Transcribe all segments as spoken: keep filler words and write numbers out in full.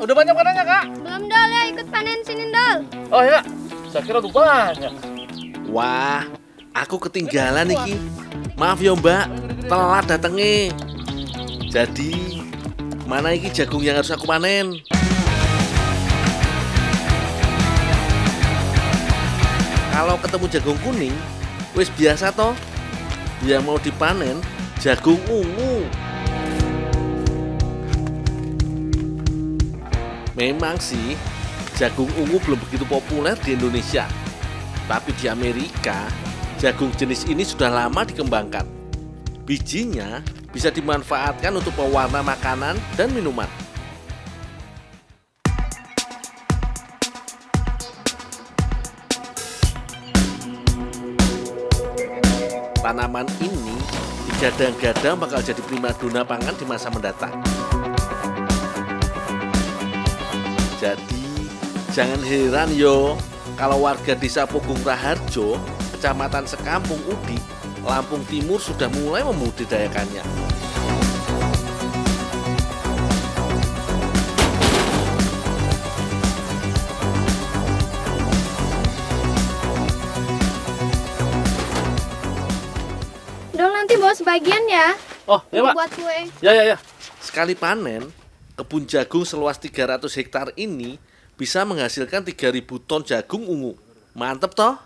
udah banyak panennya, Kak? Belum, Dol, ya ikut panen sini, Dol. Oh ya, saya kira udah banyak. Wah, aku ketinggalan iki. Maaf ya Mbak, telat datenge. Jadi, mana iki jagung yang harus aku panen? Kalau ketemu jagung kuning, wis biasa toh. Yang mau dipanen jagung ungu. Memang sih, jagung ungu belum begitu populer di Indonesia. Tapi di Amerika, jagung jenis ini sudah lama dikembangkan. Bijinya bisa dimanfaatkan untuk pewarna makanan dan minuman. Tanaman ini digadang-gadang bakal jadi primadona pangan di masa mendatang. Jadi, jangan heran yo kalau warga desa Pogung Raharjo, kecamatan Sekampung Udik, Lampung Timur sudah mulai membudidayakannya. Dol, nanti bawa sebagian ya. Oh, ya Pak. Buat kue. Ya, ya, ya. Sekali panen, kebun jagung seluas tiga ratus hektar ini bisa menghasilkan tiga ribu ton jagung ungu. Mantep toh?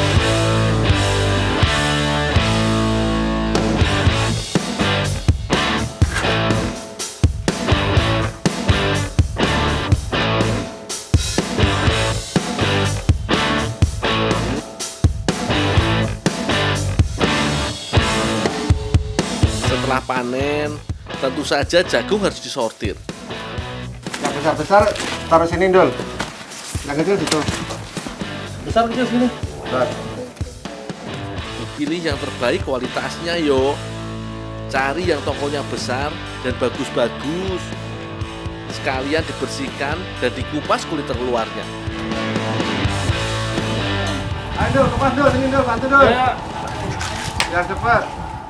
Setelah panen, tentu saja jagung harus disortir. Yang besar-besar taruh sini, Dol. Yang kecil situ. Besar kecil sini. Besar. Pilih yang terbaik kualitasnya yo. Cari yang tokonya besar dan bagus-bagus. Sekalian dibersihkan dan dikupas kulit terluarnya. Ayo, Dol, kupas, Dol. Sini, Dol. Bantu, Dol. Ya. Biar cepat.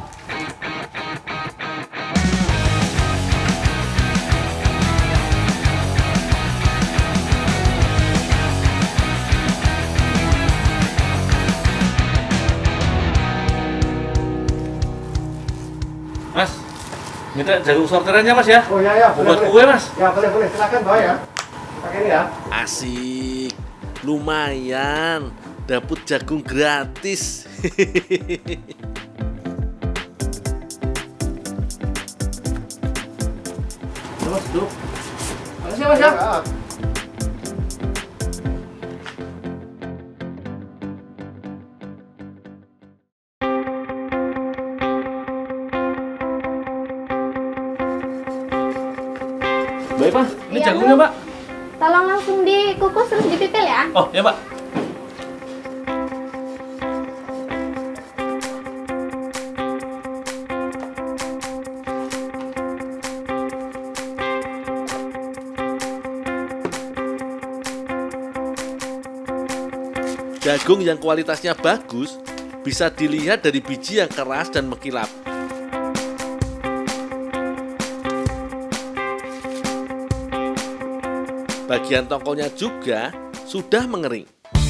Mas, minta jagung sortirannya Mas ya. Oh ya, ya. Buat kue Mas. Ya, boleh, boleh. Silakan bawa ya. Pakai ini ya. Asik, lumayan, dapet jagung gratis. Mas, duduk. Makasih Mas ya. Ya. Baik Pak, ini Iya, jagungnya Bu. Pak. Tolong langsung dikukus terus dipipil ya. Oh, ya Pak. Jagung yang kualitasnya bagus bisa dilihat dari biji yang keras dan mengkilap. Bagian tongkolnya juga sudah mengering.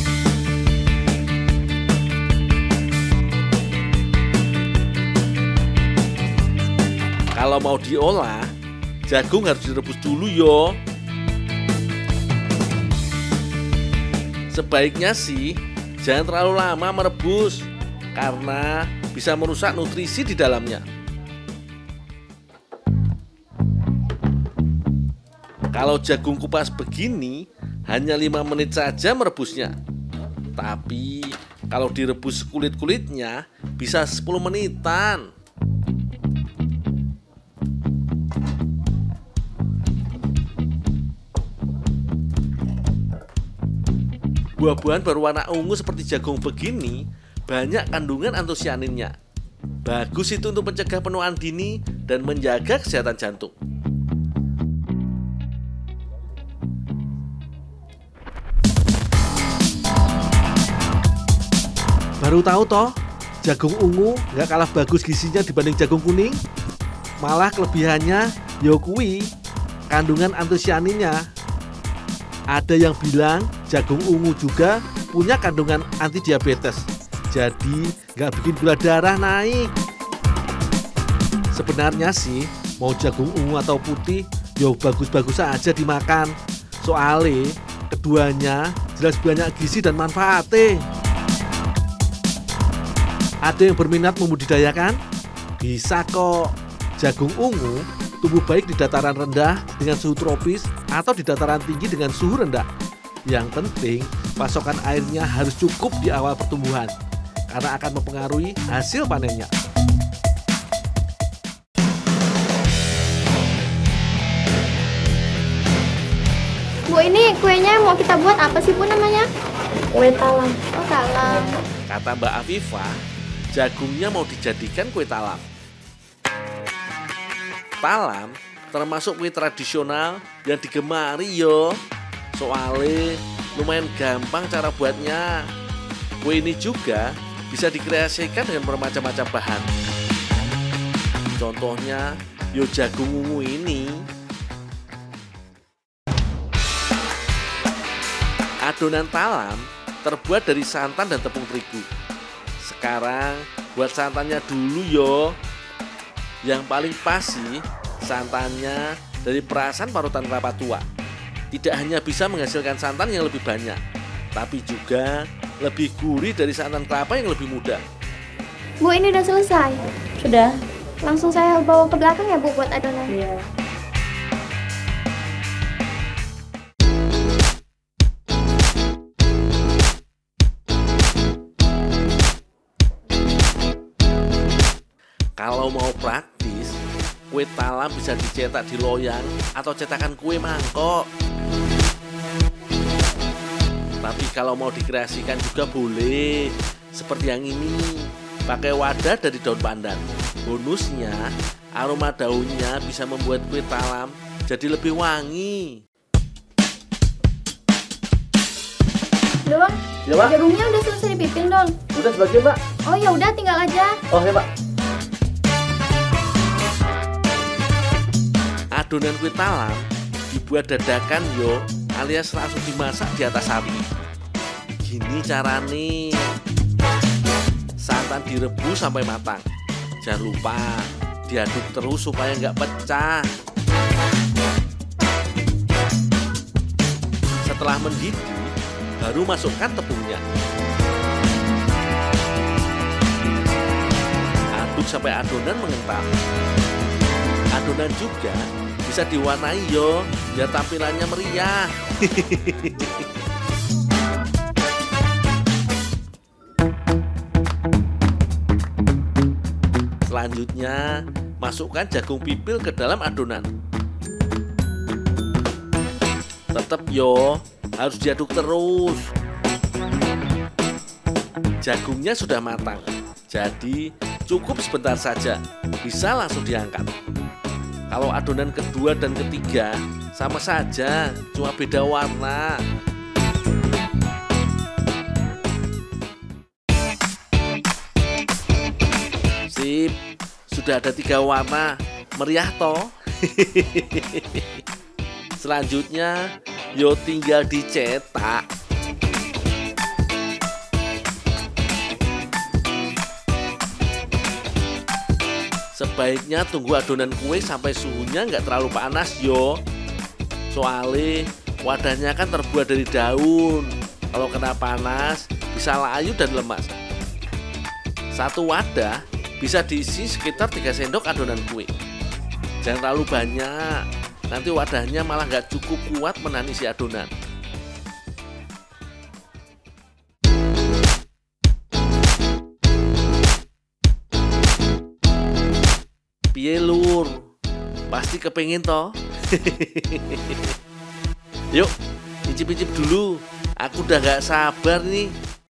Kalau mau diolah, jagung harus direbus dulu yo. Sebaiknya sih jangan terlalu lama merebus karena bisa merusak nutrisi di dalamnya. Kalau jagung kupas begini, hanya lima menit saja merebusnya. Tapi kalau direbus kulit-kulitnya, bisa sepuluh menitan. Buah-buahan berwarna ungu seperti jagung begini, banyak kandungan antosianinnya. Bagus itu untuk mencegah penuaan dini dan menjaga kesehatan jantung. Baru tahu toh, jagung ungu nggak kalah bagus gizinya dibanding jagung kuning. Malah kelebihannya yo kui kandungan antosianinnya Ada yang bilang jagung ungu juga punya kandungan anti diabetes, jadi nggak bikin gula darah naik. Sebenarnya sih mau jagung ungu atau putih, yo bagus-bagus aja dimakan. Soalnya keduanya jelas banyak gizi dan manfaatnya. Ada yang berminat membudidayakan? Bisa kok. Jagung ungu tumbuh baik di dataran rendah dengan suhu tropis atau di dataran tinggi dengan suhu rendah. Yang penting pasokan airnya harus cukup di awal pertumbuhan karena akan mempengaruhi hasil panennya. Bu, ini kuenya mau kita buat apa sih Bu namanya? Kue talam. Oh, talam. Kata Mbak Afifah, jagungnya mau dijadikan kue talam. Talam termasuk kue tradisional yang digemari yo. Soalnya lumayan gampang cara buatnya. Kue ini juga bisa dikreasikan dengan bermacam-macam bahan. Contohnya yo jagung ungu ini. Adonan talam terbuat dari santan dan tepung terigu. Sekarang buat santannya dulu yo. Yang paling pas sih santannya dari perasan parutan kelapa tua. Tidak hanya bisa menghasilkan santan yang lebih banyak, tapi juga lebih gurih dari santan kelapa yang lebih muda. Bu, ini udah selesai. Sudah. Langsung saya bawa ke belakang ya Bu buat adonan. Iya. Kalau mau praktis, kue talam bisa dicetak di loyang atau cetakan kue mangkok. Tapi kalau mau dikreasikan juga boleh, seperti yang ini, pakai wadah dari daun pandan. Bonusnya, aroma daunnya bisa membuat kue talam jadi lebih wangi. Dong, Ya, Pak. jagungnya udah selesai dipipin Dong. Udah sebagian, Mbak. Oh ya udah, tinggal aja. Oh, ya, Pak. Adonan kue talam dibuat dadakan yo, alias langsung dimasak di atas api. Gini carane. Santan direbus sampai matang. Jangan lupa diaduk terus supaya nggak pecah. Setelah mendidih, baru masukkan tepungnya. Aduk sampai adonan mengental. Adonan juga bisa diwarnai yo, biar tampilannya meriah. Selanjutnya, masukkan jagung pipil ke dalam adonan. Tetap yo, harus diaduk terus. Jagungnya sudah matang, jadi cukup sebentar saja, bisa langsung diangkat. Kalau adonan kedua dan ketiga sama saja, cuma beda warna. Sip, sudah ada tiga warna, meriah toh. Selanjutnya, yo tinggal dicetak. Sebaiknya tunggu adonan kue sampai suhunya nggak terlalu panas yo. Soalnya wadahnya kan terbuat dari daun. Kalau kena panas bisa layu dan lemas. Satu wadah bisa diisi sekitar tiga sendok adonan kue. Jangan terlalu banyak, nanti wadahnya malah nggak cukup kuat menahan isi adonan. Piye lur, pasti kepengen toh. Yuk, icip-icip dulu. Aku udah gak sabar nih.